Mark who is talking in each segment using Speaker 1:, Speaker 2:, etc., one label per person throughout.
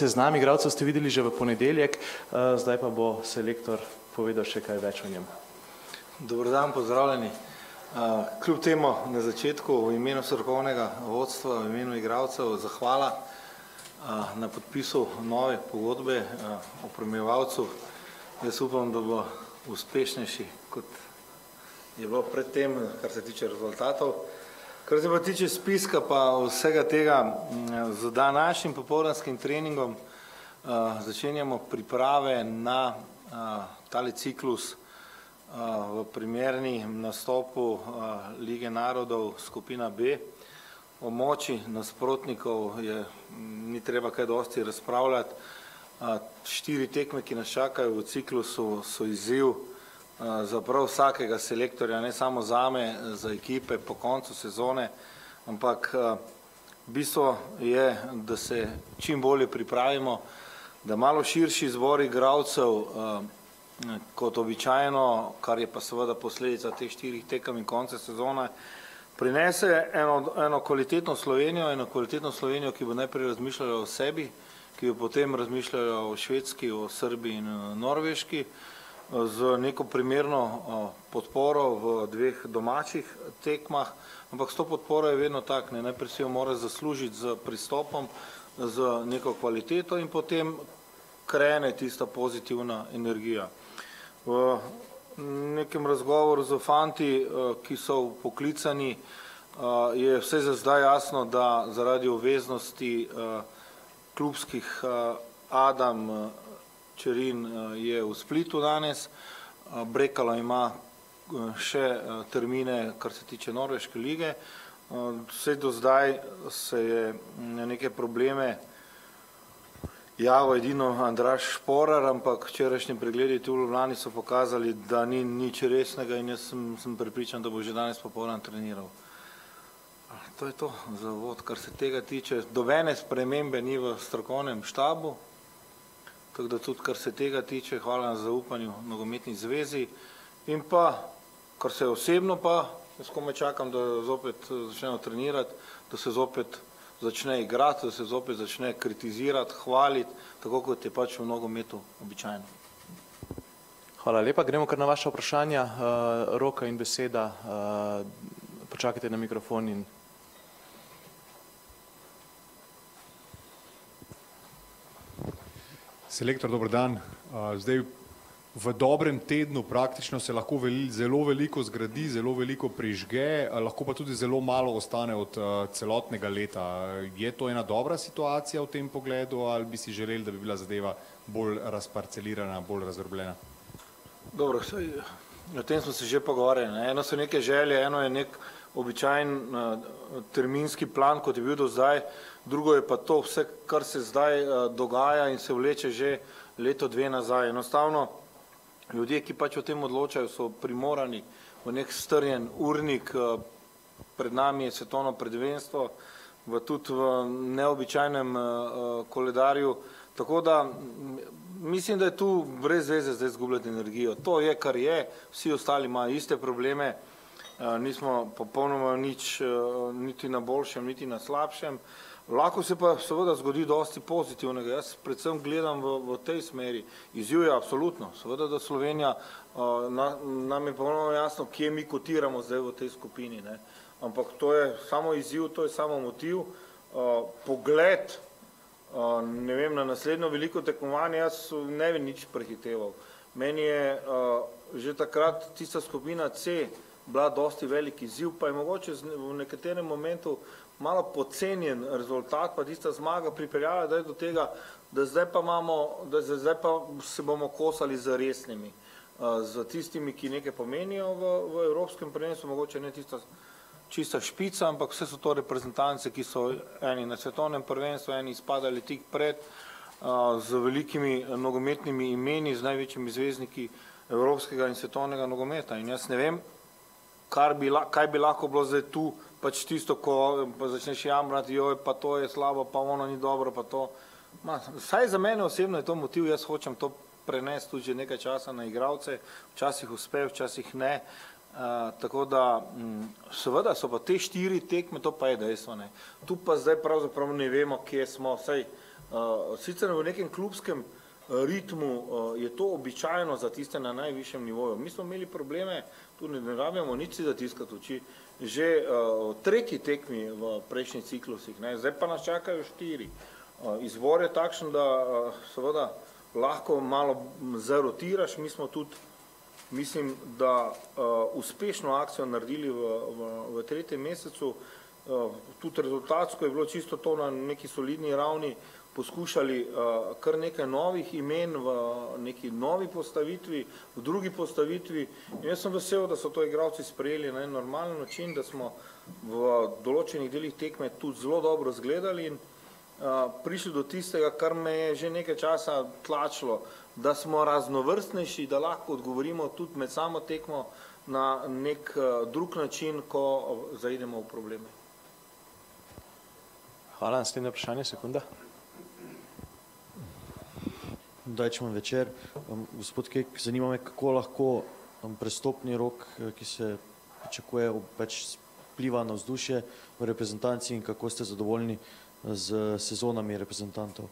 Speaker 1: Seznam igralcev ste videli že v ponedeljek, zdaj pa bo selektor povedal še kaj več o njem.
Speaker 2: Dober dan, pozdravljeni. Kljub temu na začetku v imenu strokovnega vodstva, v imenu igralcev zahvala na podpisu nove pogodbe opremljevalcev. Jaz upam, da bo uspešnejši, kot je bilo predtem, kar se tiče rezultatov. Kar se pa tiče spiska pa vsega tega, z današnjim popoldanskim treningom začenjamo priprave na tale ciklus v primernem nastopu Lige narodov skupina B. O moči nasprotnikov ni treba kaj dosti razpravljati. 4 tekme, ki nas čakajo v ciklusu, so izziv za prav vsakega selektorja, ne samo zame, za ekipe po koncu sezone, ampak bistvo je, da se čim bolje pripravimo, da malo širši zbor igralcev kot običajno, kar je pa seveda posledica teh 4 tekem in konca sezone, prinese eno kvalitetno Slovenijo, ki bo najprej razmišljala o sebi, ki bo potem razmišljala o Švedski, o Srbiji in Norveški, z neko primerno podporo v 2 domačih tekmah, ampak s to podporo je vedno tak, najprej si jo mora zaslužiti z pristopom, z neko kvaliteto in potem krene tista pozitivna energija. V nekem razgovoru z fanti, ki so poklicani, je vse za zdaj jasno, da zaradi obveznosti klubskih Adam Čerin je v Splitu danes, Brekalo ima še termine, kar se tiče Norveške lige. Vse do zdaj se je na neke probleme javil edino Andraž Šporar, ampak včerajšnji pregledi tu v Ljubljani so pokazali, da ni nič resnega in jaz sem prepričan, da bo že danes popoldan treniral. To je to za uvod, kar se tega tiče. Dobene spremembe ni v strokovnem štabu, tako da tudi, kar se tega tiče, hvala na zaupanju nogometni zvezi. In pa, kar se osebno pa, jaz komaj čakam, da zopet začnemo trenirati, da se zopet začne igrati, da se zopet začne kritizirati, hvaliti, tako kot je pač v nogometu običajno.
Speaker 1: Hvala lepa, gremo kar na vaše vprašanja. Roka in beseda, počakajte na mikrofon in...
Speaker 3: Selektor, dober dan. Zdaj v dobrem tednu praktično se lahko zelo veliko zgradi, zelo veliko prižge, lahko pa tudi zelo malo ostane od celotnega leta. Je to ena dobra situacija v tem pogledu ali bi si želeli, da bi bila zadeva bolj razparcelirana, bolj razdrobljena?
Speaker 2: Dobro, o tem smo se že pogovarjali. Eno so neke želje, eno je nek običajen terminski plan, kot je bil do zdaj, drugo je pa to vse, kar se zdaj dogaja in se vleče že leto, 2 nazaj. Enostavno, ljudje, ki pač o tem odločajo, so primorani v nek strjen urnik, pred nami je svetovno prvenstvo, tudi v neobičajnem koledarju, tako da mislim, da je tu brez veze zdaj izgubljati energijo. To je, kar je, vsi ostali imajo iste probleme, nismo popolnoma nič, niti na boljšem, niti na slabšem. Lahko se pa seveda zgodi dosti pozitivnega. Jaz predvsem gledam v tej smeri. Izziv je absolutno. Seveda, da Slovenija, nam je popolnoma jasno, kje mi kotiramo zdaj v tej skupini. Ampak to je samo izziv, to je samo motiv. Pogled, ne vem, na naslednjo veliko tekmovanje, jaz ne bi nič prehiteval. Meni je že takrat tista skupina C bila dosti velik izziv, pa je mogoče v nekaterem momentu malo podcenjen rezultat, pa tista zmaga pripeljala do tega, da zdaj pa se bomo kosali z resnimi, z tistimi, ki nekaj pomenijo v evropskem prvenstvu, mogoče ne tista čista špica, ampak vse so to reprezentance, ki so eni na svetovnem prvenstvu, eni izpadali tik pred, z velikimi nogometnimi imeni, z največjimi zvezdniki evropskega in svetovnega nogometa. In jaz ne vem, kaj bi lahko bilo zdaj tu, pač tisto, ko začneš jamrati, joj, pa to je slabo, pa ono ni dobro, pa to. Saj za mene osebno je to motiv, jaz hočem to prenesti tudi že nekaj časa na igralce, včasih uspe, včasih ne. Tako da, seveda so pa te 4 tekme, to pa je dejstvo. Tu pa zdaj pravzaprav ne vemo, kje smo, saj Sicer v nekem klubskem ritmu je to običajno za tiste na najvišjem nivoju. Mi smo imeli probleme, tu ne rabimo nič si zatiskati oči, že tretji tekmi v prejšnjih ciklusih, zdaj pa nas čakajo 4. Izbor je takšen, da seveda lahko malo zarotiraš, mi smo tudi, mislim, da uspešno akcijo naredili v 3. mesecu, tudi rezultatsko je bilo čisto to na neki solidni ravni, poskušali kar nekaj novih imen v neki novi postavitvi, v drugi postavitvi. In jaz sem vesel, da so to igralci sprejeli na en normalen način, da smo v določenih delih tekme tudi zelo dobro zgledali in prišli do tistega, kar me je že nekaj časa tlačilo, da smo raznovrstnejši, da lahko odgovorimo tudi med samo tekmo na nek drug način, ko zaidemo v probleme.
Speaker 1: Hvala, naslednje vprašanje, sekunda.
Speaker 4: Dajčman večer. Gospod Kek, zanima me, kako lahko prestopni rok, ki se pričakuje, več vpliva na vzdušje v reprezentanci in kako ste zadovoljni z sezonami reprezentantov?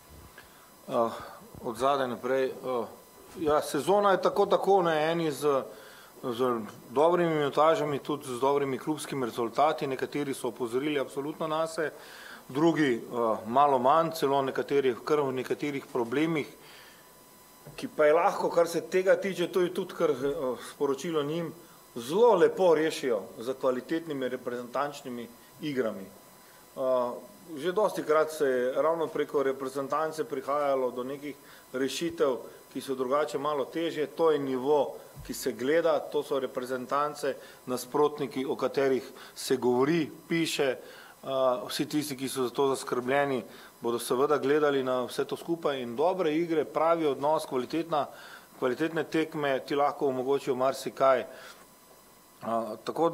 Speaker 2: Od zadaj naprej. Ja, sezona je tako, eni z dobrimi minutažami, tudi z dobrimi klubskimi rezultati, nekateri so opozorili absolutno nase, drugi malo manj, celo nekateri kar v nekaterih problemih, ki pa je lahko, kar se tega tiče, to je tudi kar sporočilo njim, zelo lepo rešijo za kvalitetnimi reprezentančnimi igrami. Že dosti krat se je ravno preko reprezentance prihajalo do nekih rešitev, ki so drugače malo težje, to je nivo, ki se gleda, to so reprezentance, nasprotniki, o katerih se govori, piše, vsi tisti, ki so za to zaskrbljeni, bodo seveda gledali na vse to skupaj in dobre igre, pravi odnos, kvalitetne tekme ti lahko omogočijo marsikaj. Tako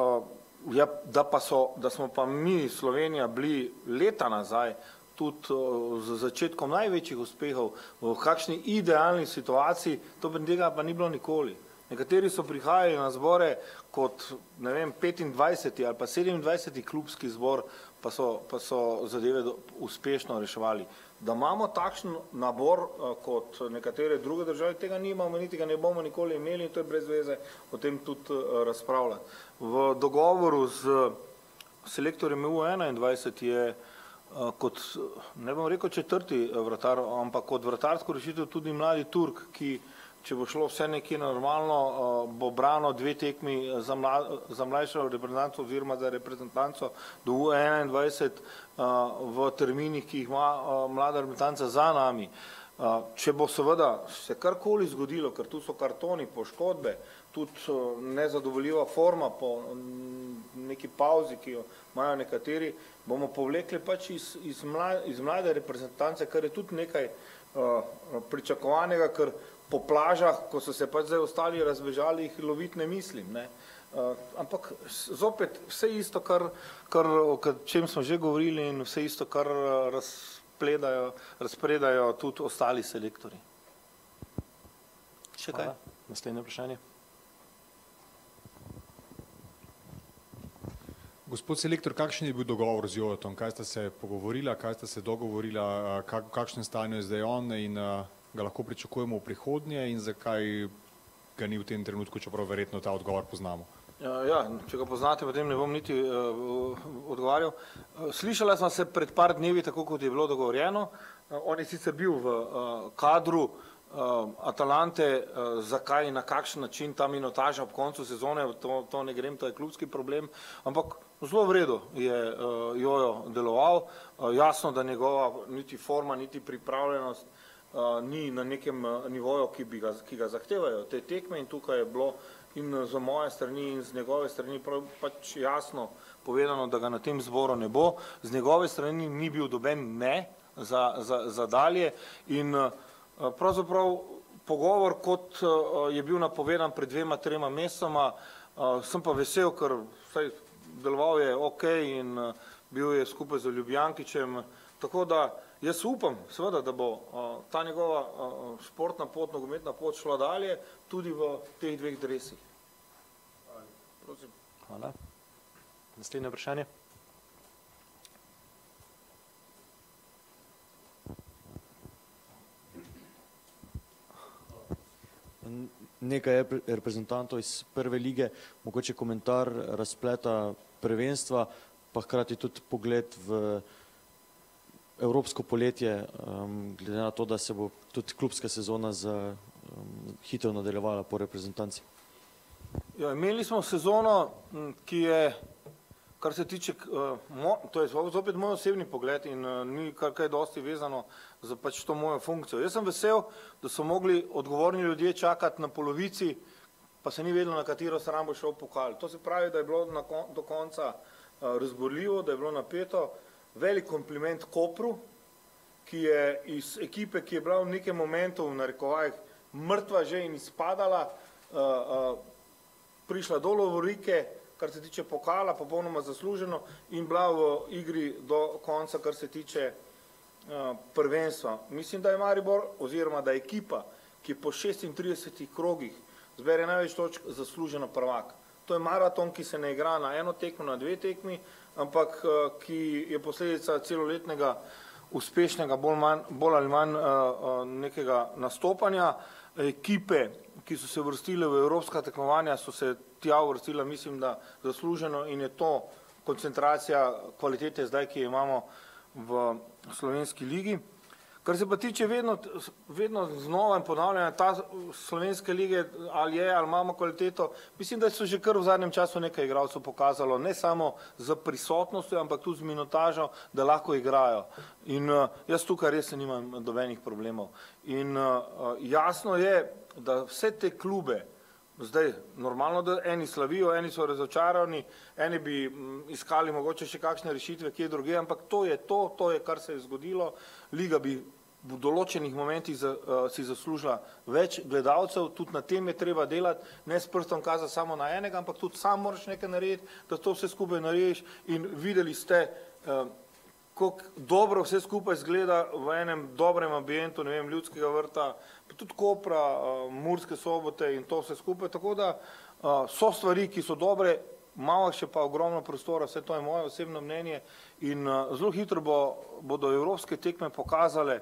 Speaker 2: da smo pa mi, Slovenija, bili leta nazaj, tudi z začetkom največjih uspehov, v kakšni idealni situaciji, to tega pa ni bilo nikoli. Nekateri so prihajali na zbore kot, ne vem, 25. ali pa 27. klubski zbor, pa so zadeve uspešno reševali. Da imamo takšen nabor kot nekatere druge države, tega nimamo, niti ga ne bomo nikoli imeli in to je brez veze o tem tudi razpravljati. V dogovoru z selektorjem EU21 je kot, ne bom rekel četrti vratar, ampak kot vratarsko rešitev tudi mladi Turk, ki, če bo šlo vse nekje normalno, bo brano 2 tekmi za mlajšo reprezentanco oziroma za reprezentanco do U21 v terminih, ki jih ima mlada reprezentanca za nami. Če bo seveda se karkoli zgodilo, ker tu so kartoni, poškodbe, tudi nezadovoljiva forma po neki pauzi, ki jo imajo nekateri, bomo povlekli pač iz mlade reprezentance, kar je tudi nekaj pričakovanega, ker po plažah, ko so se pač zdaj ostali razbežali, jih loviti ne mislim. Ampak zopet vse isto, o čem smo že govorili in vse isto, kar razpredajo tudi ostali selektori. Še kaj?
Speaker 1: Naslednje vprašanje.
Speaker 3: Gospod selektor, kakšen je bil dogovor z Jojotom? Kaj sta se pogovorila, kaj sta se dogovorila, v kakšnem stanju je zdaj on in ga lahko pričakujemo v prihodnje in zakaj ga ni v tem trenutku, čeprav verjetno ta odgovor poznamo?
Speaker 2: Ja, če ga poznate, potem ne bom niti odgovarjal. Slišala sem se pred par dnevi, tako kot je bilo dogovorjeno. On je sicer bil v kadru Atalante, zakaj in na kakšen način ta minutaža ob koncu sezone, to ne grem, to je klubski problem, ampak zelo v redu je Jojo deloval. Jasno, da njegova niti forma, niti pripravljenost ni na nekem nivoju, ki ga zahtevajo te tekme in tukaj je bilo in z moje strani in z njegove strani pač jasno povedano, da ga na tem zboru ne bo. Z njegove strani ni bil doben ne za dalje in pravzaprav pogovor, kot je bil napovedan pred 2-3 mesecema, sem pa vesel, ker deloval je ok in bil je skupaj z Ljubljankićem, tako da jaz upam, seveda, da bo ta njegova športna pot, nogometna pot šla dalje tudi v teh 2 dresih. Prosim.
Speaker 1: Hvala. Naslednje vprašanje.
Speaker 4: nekaj reprezentantov iz prve lige, mogoče komentar razpleta prvenstva, pa hkrati tudi pogled v evropsko poletje, glede na to, da se bo tudi klubska sezona hitro nadaljevala po reprezentanci.
Speaker 2: Ja, imeli smo sezono, ki je, kar se tiče, to je zopet moj osebni pogled in ni kaj dosti vezano za pač to mojo funkcijo. Jaz sem vesel, da so mogli odgovorni ljudje čakati na polovici, pa se ni vedelo, na katero stran bo šel pokal. To se pravi, da je bilo do konca razborljivo, da je bilo napeto. Velik kompliment Kopru, ki je iz ekipe, ki je bila v nekem momentu v narekovajih mrtva že in izpadala, prišla do lovorike, kar se tiče pokala, popolnoma zasluženo in bila v igri do konca, kar se tiče prvenstva. Mislim, da je Maribor, oziroma da je ekipa, ki po 36 krogih zbere največ točk, zasluženo prvak. To je maraton, ki se ne igra na eno tekmo, na dve tekmi, ampak ki je posledica celoletnega uspešnega, bolj ali manj nekega nastopanja. Ekipe, ki so se vrstile v evropska tekmovanja, so se tja vrstile, mislim, da zasluženo in je to koncentracija kvalitete zdaj, ki jo imamo v slovenski ligi. Kar se pa tiče vedno znova in ponavljanja ta slovenske lige, ali je, ali imamo kvaliteto, mislim, da so že kar v zadnjem času nekaj igralcev pokazalo, ne samo z prisotnostjo, ampak tudi z minutažo, da lahko igrajo. In jaz tukaj res nimam nobenih problemov. In jasno je, da vse te klube, zdaj normalno, da eni slavijo, eni so razočarani, eni bi iskali mogoče še kakšne rešitve, kje druge, ampak to je, kar se je zgodilo. Liga bi v določenih momentih si zaslužila več gledalcev, tudi na tem je treba delati, ne s prstom kazati samo na enega, ampak tudi sam moraš nekaj narediti, da to vse skupaj narediš in videli ste, kako dobro vse skupaj izgleda v enem dobrem ambientu, ne vem, Ljudskega vrta, pa tudi Kopra, Murske Sobote in to vse skupaj, tako da so stvari, ki so dobre, malo še pa ogromno prostora, vse to je moje osebno mnenje in zelo hitro bodo evropske tekme pokazale,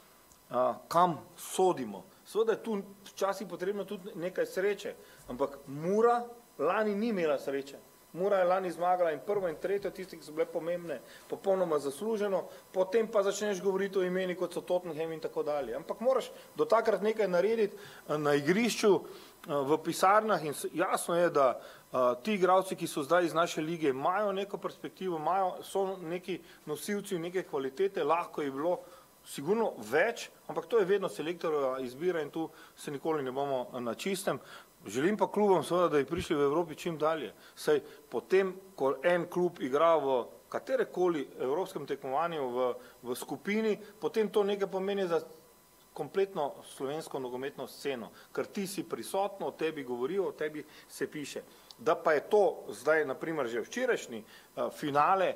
Speaker 2: kam sodimo. Seveda je tu včasih potrebno tudi nekaj sreče, ampak Mura lani ni imela sreče. Mura je lani zmagala in prvo in tretjo, tiste, ki so bile pomembne, popolnoma zasluženo, potem pa začneš govoriti o imeni, kot so Tottenham in tako dalje. Ampak moraš do takrat nekaj narediti na igrišču, v pisarnah in jasno je, da ti igralci, ki so zdaj iz naše lige, imajo neko perspektivo, so neki nosilci neke kvalitete, lahko je bilo sigurno več, ampak to je vedno selektorova izbira in tu se nikoli ne bomo na čistem. Želim pa klubom seveda, da bi prišli v Evropi čim dalje. Saj potem, ko en klub igra v katerekoli evropskem tekmovanju v skupini, potem to nekaj pomeni za kompletno slovensko nogometno sceno, ker ti si prisotno, o tebi govorijo, o tebi se piše. Da pa je to zdaj, naprimer, že včerajšnji finale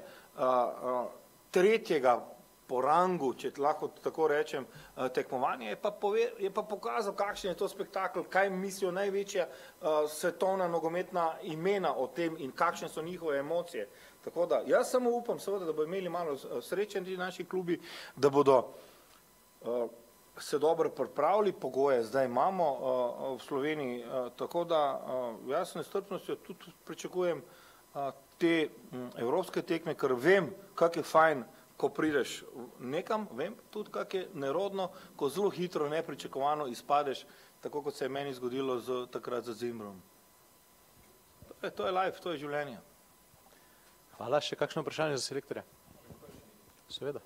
Speaker 2: tretjega po rangu, če lahko tako rečem, tekmovanje, je pa pokazal, kakšen je to spektakl, kaj mislijo največja svetovna nogometna imena o tem in kakšne so njihove emocije. Tako da, jaz samo upam, seveda, da bo imeli malo sreče ti naši klubi, da bodo se dobro pripravili, pogoje zdaj imamo v Sloveniji, tako da jaz s nestrpnostjo tudi pričakujem te evropske tekme, ker vem, kak je fajn, ko prideš nekam, vem tudi, kak je nerodno, ko zelo hitro, nepričakovano izpadeš, tako kot se je meni zgodilo takrat z Zimbrom. To je life, to je življenje.
Speaker 1: Hvala. Še kakšno vprašanje za selektorja? Seveda.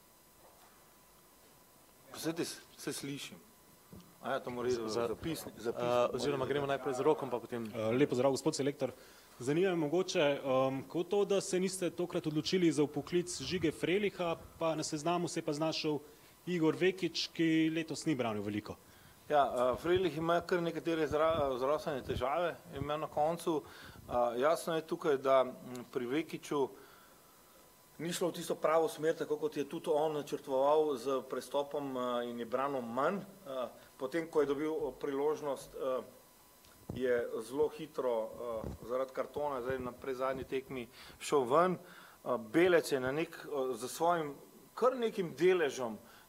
Speaker 2: Se slišim. A ja, to mora iti zapisni.
Speaker 1: Oziroma gremo najprej z Rokom, pa potem...
Speaker 5: Lepo zdrav, gospod selektor. Zanima me mogoče, kako to, da se niste tokrat odločili za vpoklic Žige Freliha, pa na seznamu se je pa znašel Igor Vekič, ki letos ni branil veliko.
Speaker 2: Ja, Frelih ima kar nekatere zdravstvene težave, ima na koncu. Jasno je tukaj, da pri Vekiču ni šlo v tisto pravo smer, tako kot je tudi on načrtoval z prestopom in je branil manj. Potem, ko je dobil priložnost, je zelo hitro zaradi kartona, zdaj na prezadnji tekmi šel ven. Belec je za svojim kar nekim deležom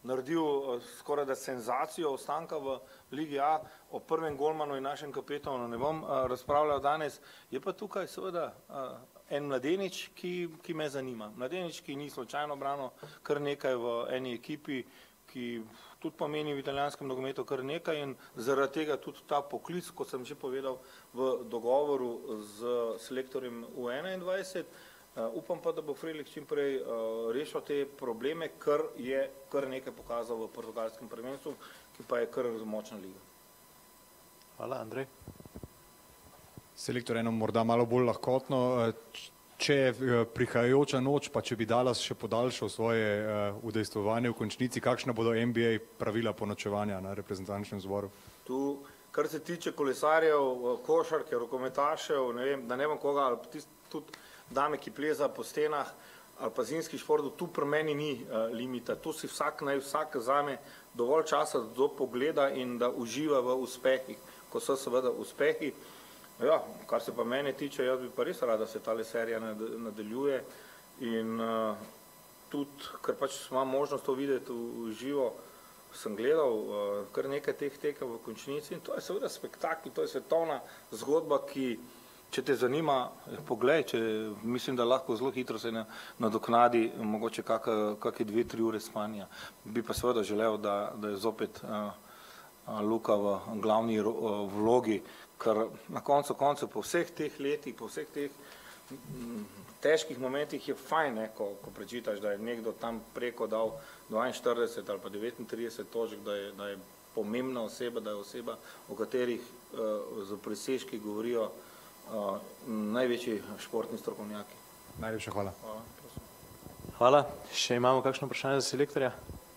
Speaker 2: naredil skoraj da senzacijo ostanka v Ligi A. O prvem golmanu in našem kapetanu ne bom razpravljal danes. Je pa tukaj seveda en mladenič, ki me zanima. Mladenič, ki ni slučajno branil kar nekaj v eni ekipi, ki tudi pomeni v italijanskem nogometu kar nekaj in zaradi tega tudi ta poklic, kot sem že povedal, v dogovoru z selektorjem U21. Upam pa, da bo Frelih čim prej rešil te probleme, kar je kar nekaj pokazal v portugalskem prvenstvu, ki pa je kar močna liga.
Speaker 1: Hvala, Andrej.
Speaker 3: Selektor, eno morda malo bolj lahkotno. Če je prihajajoča noč, pa če bi Dallas še podaljšal svoje udejstvovanje v končnici, kakšna bodo NBA pravila ponočevanja na reprezentančnem zboru?
Speaker 2: Tu, kar se tiče kolesarjev, košarke, rokometašev, ne vem, da ne vem koga, ali tudi dame, ki pleza po stenah, ali pa zimskih športov, tu pri meni ni limita. Tu si vsak vzame dovolj časa, da to pogleda in da uživa v uspehih, ko so seveda uspehi. Ja, kar se pa mene tiče, jaz bi pa res rad, da se tale serija nadaljuje in tudi, ker pač imam možnost to videti v živo, sem gledal kar nekaj teh tekem v končnici in to je seveda spektakl, to je svetovna zgodba, ki, če te zanima, poglej, mislim, da lahko zelo hitro se nadoknadi mogoče kakšne 2-3 ure spanja. Bi pa seveda želel, da je zopet Luka v glavni vlogi, ker na koncu po vseh teh letih, po vseh teh težkih momentih je fajn, ko prečitaš, da je nekdo tam preko dal 42 ali pa 39 točk, da je pomembna oseba, da je oseba, o katerih z presežki govorijo največji športni strokovnjaki.
Speaker 3: Najlepša hvala.
Speaker 1: Hvala. Še imamo kakšno vprašanje za selektorja?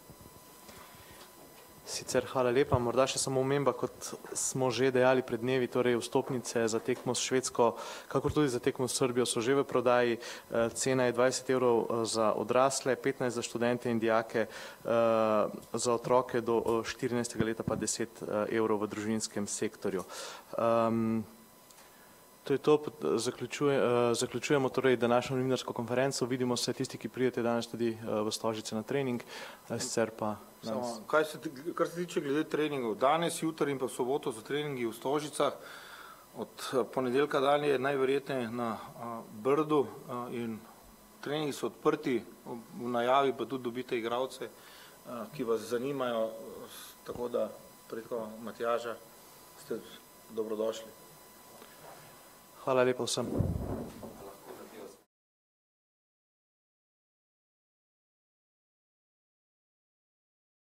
Speaker 1: Sicer hvala lepa, morda še samo omemba, kot smo že dejali pred dnevi, torej vstopnice za tekmo s Švedsko, kakor tudi za tekmo s Srbijo so že v prodaji, cena je 20 € za odrasle, 15 za študente in dijake, za otroke do 14. leta pa 10 € v družinskem sektorju. To je to, zaključujemo torej današnjo novinarsko konferenco, vidimo se tisti, ki pridete danes tudi v Stožice na trening, sicer pa danes.
Speaker 2: Kar se tiče glede treningov, danes, jutri in pa v soboto so treningi v Stožicah, od ponedeljka dalje je najverjetneje na Brdu in treningi so odprti, v najavi pa tudi dobite igralce, ki vas zanimajo, tako da preko Matjaža ste dobrodošli.
Speaker 1: Hvala lepa vsem.